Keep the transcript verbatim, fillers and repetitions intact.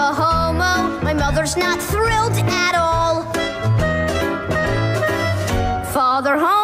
a homo. My mother's not thrilled at all. Father homo.